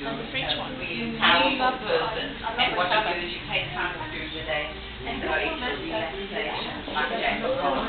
number for each one. We use powerful person, and what you do is you take time during the day, so it will relaxation, like that.